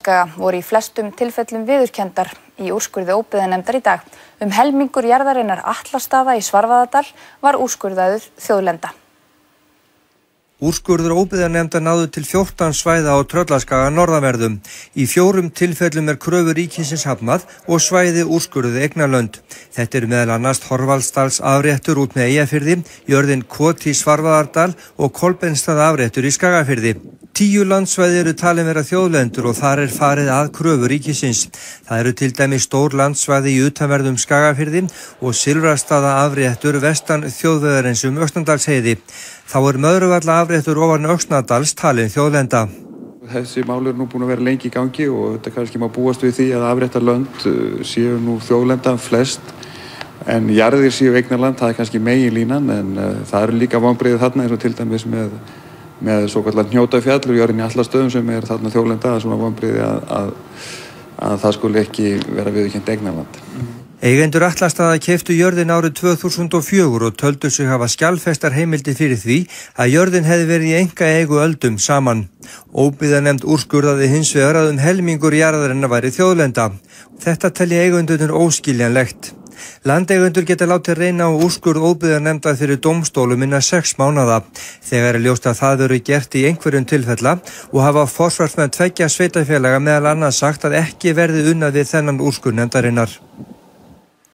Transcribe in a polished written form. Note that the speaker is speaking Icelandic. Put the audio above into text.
Tröllaskaga voru í flestum tilfellum viðurkenndar í úrskurði óbyggðanefndar í dag. Helmingur jarðarinnar Atlastaða í Svarfaðardal var úrskurðaður þjóðlenda. Úrskurður óbyggðanefndar náðu til 14 svæða á Tröllaskaga norðanverðum. Í 4 tilfellum kröfu ríkisins hafnað og svæði úrskurðuð eignarlönd. Þetta meðal annars Þorvaldsdals afréttur út með Eyjafirði, jörðin Kot í Svarfaðardal og Kolbeinsstað afréttur í Skagafirði. 10 landsvæði eru talin vera þjóðlendur og þar farið að kröfu ríkisins. Það eru til dæmis stór landsvæði í utanverðum Skagafirði og Silfrastaða afréttur vestan þjóðvegarins Öxnadalsheiði. Þá Möðruvalla afréttur ofan Öxnadals talin þjóðlenda. Þessi mál nú búin að vera lengi í gangi og þetta kannski má búast við því að afréttarlönd séu nú þjóðlenda flest. En jarðir séu eignarland, það kannski meginlínan, en það eru líka vonbrigði þarna eins og til dæmis með svokallan Hnjótafjall og jörðin í Atlastöðum sem þarna þjóðlenda, svona vonbrigði að það skuli ekki vera viðurkennt eignarland. Eigendur Atlastaða keyptu jörðin árið 2004 og töldu sig hafa skjalfestar heimildir fyrir því að jörðin hefði verið í einkaeigu öldum saman. Óbyggðanefnd úrskurðaði hins vegar að helmingur jarðarinnar væri þjóðlenda. Þetta telja eigendurnir óskiljanlegt. Landeigendur geta látið reyna á úrskurð óbyggðanefndar fyrir dómstólum innan 6 mánaða. Þegar ljóst að það verður gert í einhverjum tilfella og hafa forsvarsmenn 2 sveitarfélaga meðal annars sagt að ekki verði unnað við þennan úrskurð nefndarinnar.